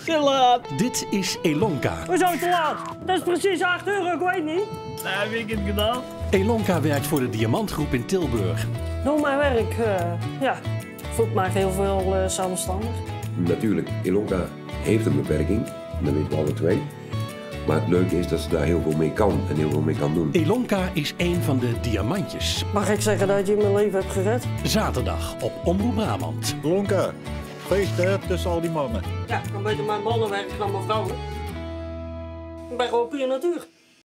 Te laat. Dit is Elonka. Hoezo te laat? Dat is precies 8 euro, ik weet niet. Nou, heb ik het gedaan. Elonka werkt voor de Diamantgroep in Tilburg. Door mijn werk, voelt mij heel veel zelfstandig. Natuurlijk, Elonka heeft een beperking, dat weten we alle twee. Maar het leuke is dat ze daar heel veel mee kan en heel veel mee kan doen. Elonka is een van de diamantjes. Mag ik zeggen dat je mijn leven hebt gered? Zaterdag op Omroep Brabant. Elonka, feesten tussen al die mannen. Ja, dan beter mijn mannen werken dan mijn vrouwen. Ik ben gewoon puur natuur.